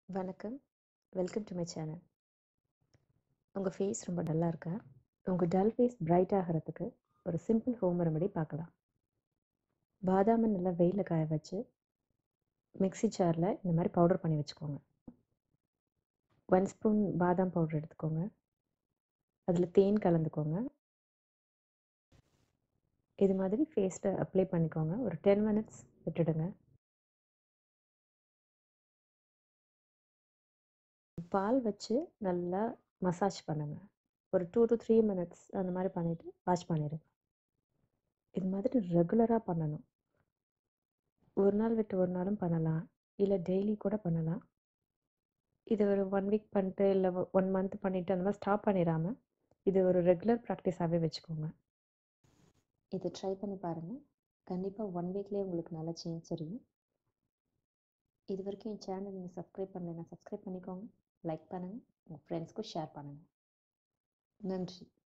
வணக்கம். Welcome to my channel. உங்கள் face ரொம்ப டல்லாக இருக்கா? உங்கள் டல் ஃபேஸ் பிரைட் ஆகிறதுக்கு ஒரு சிம்பிள் ஹோம் ரெமெடி பார்க்கலாம். பாதாமை நல்லா வெயிலில் காய வச்சு மிக்ஸி ஜாரில் இந்த மாதிரி பவுடர் பண்ணி வச்சுக்கோங்க. 1 ஸ்பூன் பாதாம் பவுடர் எடுத்துக்கோங்க. அதில் தேன் கலந்துக்கோங்க. இது மாதிரி ஃபேஸில் அப்ளை பண்ணிக்கோங்க. ஒரு 10 மினிட்ஸ் விட்டுடுங்க. பால் வச்சு நல்லா மசாஜ் பண்ணுங்கள். ஒரு 2 to 3 மினிட்ஸ் அந்த மாதிரி பண்ணிவிட்டு வாஷ் பண்ணிடுங்க. இது மாதிரி ரெகுலராக பண்ணணும். ஒரு நாள் விட்டு ஒரு நாளும் பண்ணலாம், இல்லை டெய்லி கூட பண்ணலாம். இது ஒரு 1 வீக் பண்ணிட்டு இல்லை 1 மந்த் பண்ணிவிட்டு அந்த மாதிரி ஸ்டாப் பண்ணிடாமல் இது ஒரு ரெகுலர் ப்ராக்டிஸாகவே வச்சுக்கோங்க. இதை ட்ரை பண்ணி பாருங்கள். கண்டிப்பாக 1 வீக்லேயே உங்களுக்கு நல்ல சேஞ்ச் தெரியும். இது வரைக்கும் என் சேனல் நீங்கள் சப்ஸ்கிரைப் பண்ணலைன்னா சப்ஸ்கிரைப் பண்ணிக்கோங்க. லைக் பண்ணுங்கள். உங்கள் ஃப்ரெண்ட்ஸ்க்கும் ஷேர் பண்ணுங்கள். நன்றி.